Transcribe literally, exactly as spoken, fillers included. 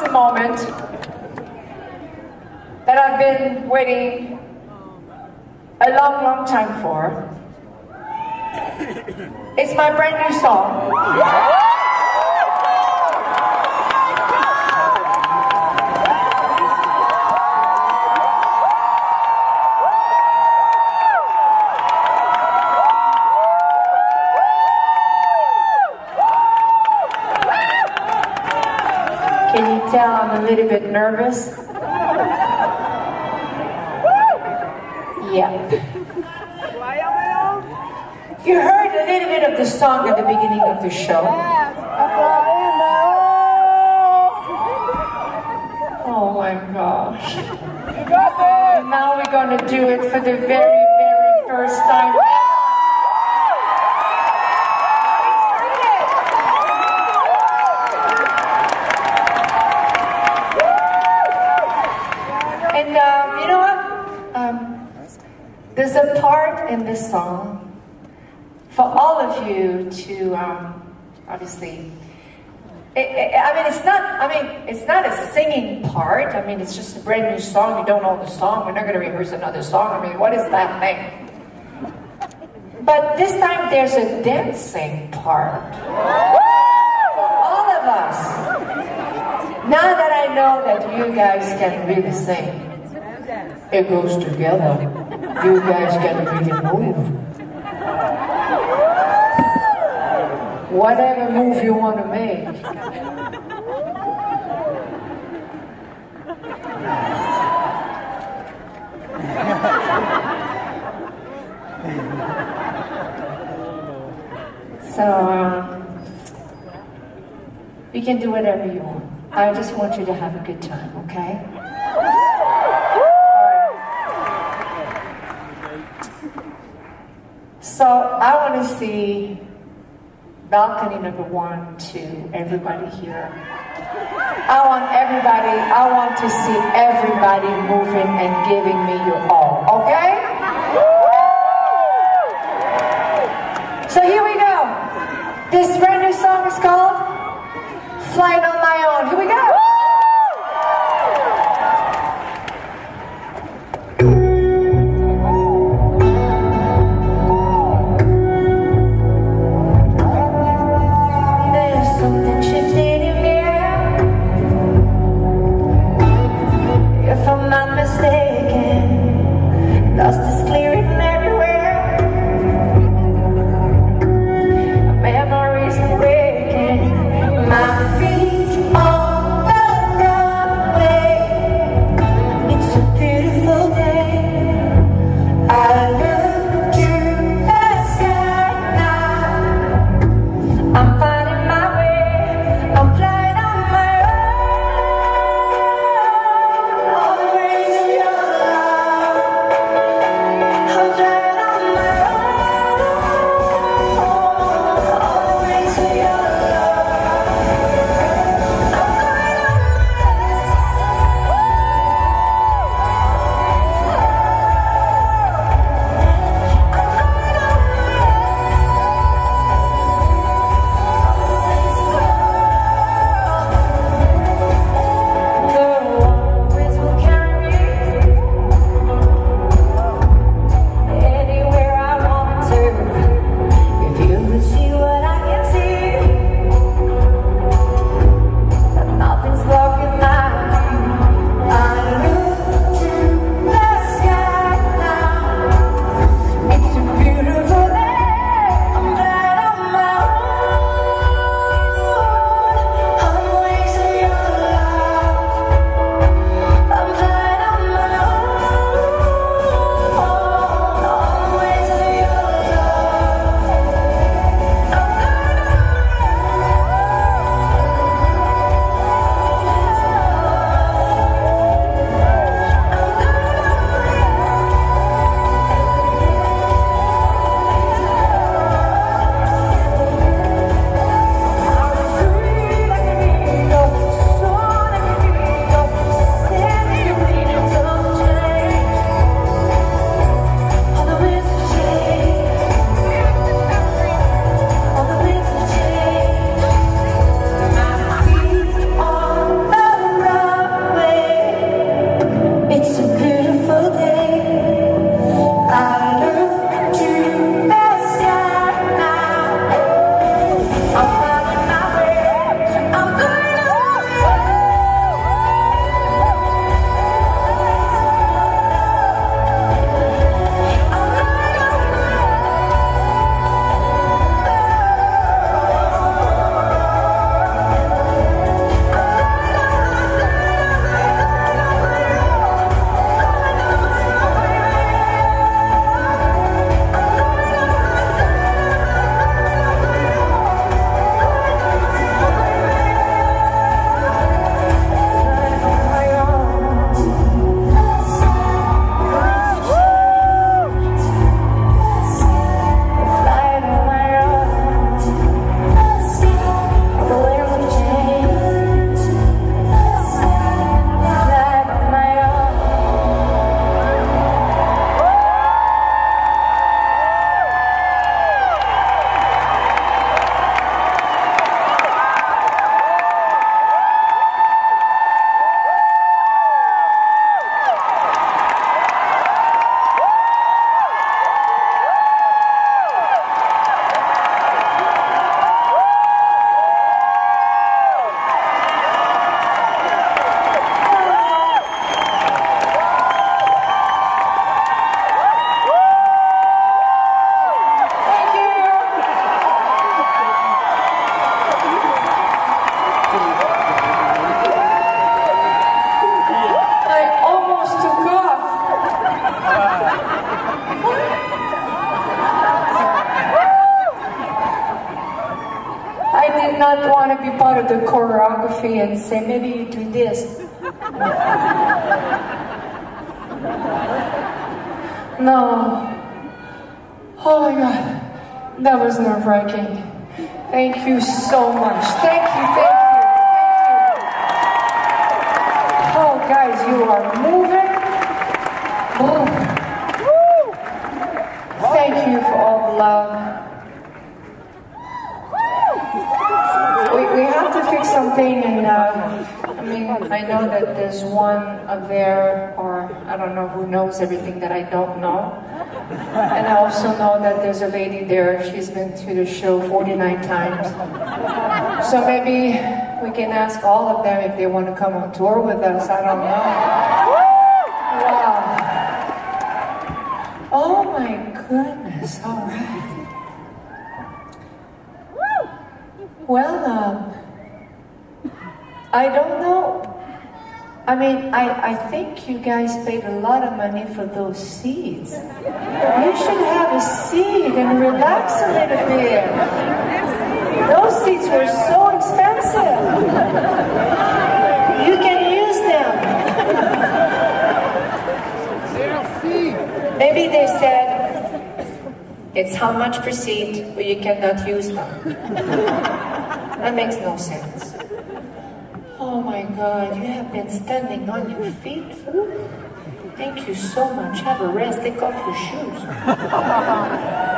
a moment that I've been waiting a long, long time for. It's my brand new song. Can you tell I'm a little bit nervous? Yeah. You heard a little bit of the song at the beginning of the show. Oh my gosh. Now we're going to do it for the very, very first time. And um, you know what? Um, there's a part in this song for all of you to, um, obviously, it, it, I mean, it's not, I mean, it's not a singing part. I mean, it's just a brand new song. You don't know the song. We're not going to rehearse another song. I mean, what is that thing? But this time, there's a dancing part for all of us. Now that I know that you guys can really sing, it goes together. You guys can really move. Whatever move you want to make. So, um, you can do whatever you want. I just want you to have a good time, okay? So, I want to see balcony number one to everybody here. I want everybody, I want to see everybody moving and giving me your all, okay? So here we go. This brand new song is called Flying on My Own. Here we go. Dust is clearing everywhere. Memories are breaking. My feet on the not want to be part of the choreography and say, maybe you do this. No. Oh my God. That was nerve-wracking. Thank you so much. Thank you, thank you, thank you. Oh, guys, you are moving. Oh. Thank you for all the love. We, we have to fix something, and uh, I mean, I know that there's one up there, or I don't know who knows everything that I don't know. And I also know that there's a lady there, she's been to the show forty-nine times. So maybe we can ask all of them if they want to come on tour with us, I don't know. Wow. Oh my goodness, all right. Well, um, I don't know. I mean, I, I think you guys paid a lot of money for those seats. You should have a seat and relax a little bit. Those seats were so expensive. You can use them. Maybe they said, it's how much per seat, but you cannot use them. That makes no sense. Oh my God, you have been standing on your feet. Thank you so much. Have a rest. Take off your shoes.